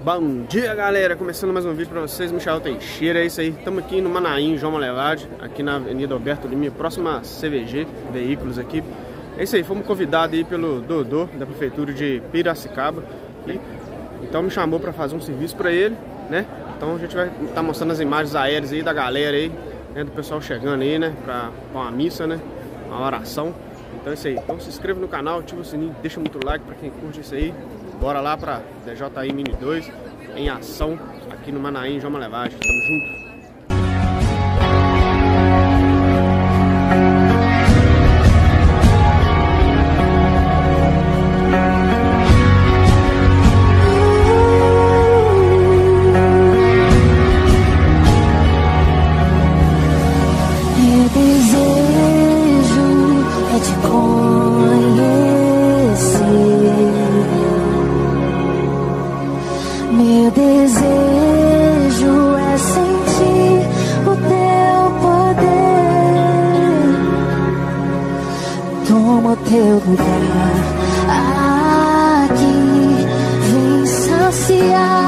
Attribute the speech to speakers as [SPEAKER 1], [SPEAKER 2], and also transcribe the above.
[SPEAKER 1] Bom dia, galera, começando mais um vídeo pra vocês, Michel Teixeira, é isso aí, estamos aqui no Manaim, João Malevade, aqui na Avenida Alberto Lima, próxima CVG, veículos aqui. É isso aí, fomos convidados aí pelo Dodô, da Prefeitura de Piracicaba, então me chamou pra fazer um serviço pra ele, né? Então a gente vai estar mostrando as imagens aéreas aí da galera aí, né? Do pessoal chegando aí, né? Pra uma missa, né? Uma oração. Então é isso aí, então se inscreva no canal, ativa o sininho, deixa muito like pra quem curte isso aí. Bora lá pra DJI Mini 2 em ação aqui no Manaim, João Malevade. Tamo junto.
[SPEAKER 2] Meu desejo é te conhecer. Meu desejo é sentir o teu poder. Toma o teu lugar aqui, vem saciar